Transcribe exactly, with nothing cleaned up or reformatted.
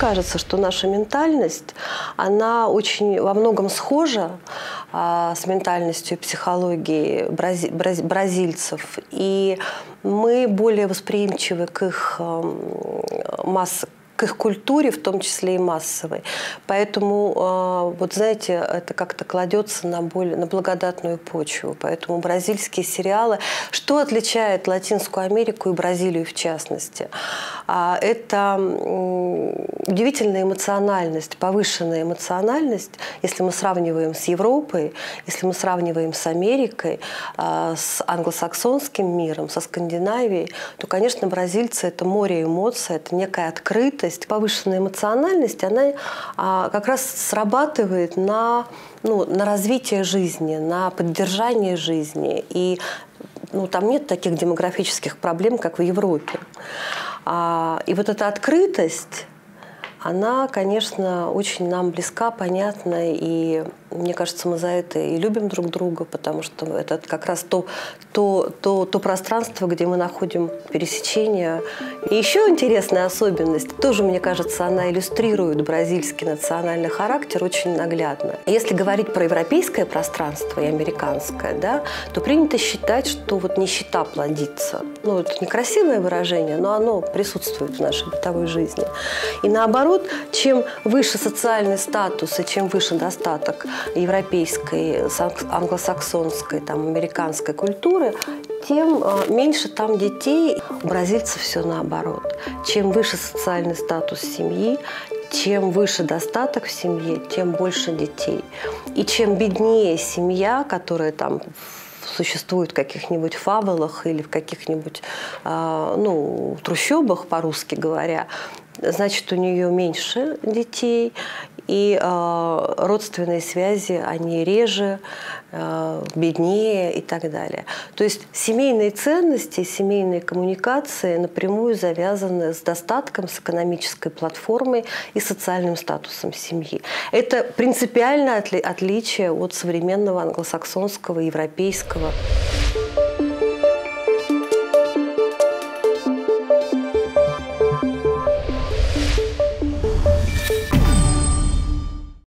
кажется, что наша ментальность, она очень во многом схожа а, с ментальностью и психологией брази, брази, бразильцев. И мы более восприимчивы к их э, масс, к их культуре, в том числе и массовой. Поэтому, вот знаете, это как-то кладется на, более, на благодатную почву. Поэтому бразильские сериалы... Что отличает Латинскую Америку и Бразилию в частности? Это удивительная эмоциональность, повышенная эмоциональность, если мы сравниваем с Европой, если мы сравниваем с Америкой, с англосаксонским миром, со Скандинавией, то, конечно, бразильцы – это море эмоций, это некая открытость. Повышенная эмоциональность, она а, как раз срабатывает на, ну, на развитие жизни, на поддержание жизни. И ну, там нет таких демографических проблем, как в Европе. А, и вот эта открытость, она, конечно, очень нам близка, понятна, и мне кажется, мы за это и любим друг друга, потому что это как раз то, то, то, то пространство, где мы находим пересечения. И еще интересная особенность, тоже, мне кажется, она иллюстрирует бразильский национальный характер очень наглядно. Если говорить про европейское пространство и американское, да, то принято считать, что вот нищета плодится. Ну, это некрасивое выражение, но оно присутствует в нашей бытовой жизни. И наоборот, чем выше социальный статус и чем выше достаток европейской, англосаксонской, там, американской культуры, тем меньше там детей. У бразильцев все наоборот. Чем выше социальный статус семьи, чем выше достаток в семье, тем больше детей. И чем беднее семья, которая там существует в каких-нибудь фабулах или в каких-нибудь ну, трущобах, по-русски говоря, значит, у нее меньше детей, и э, родственные связи, они реже, э, беднее и так далее. То есть семейные ценности, семейные коммуникации напрямую завязаны с достатком, с экономической платформой и социальным статусом семьи. Это принципиальное отли- отличие от современного англосаксонского, европейского.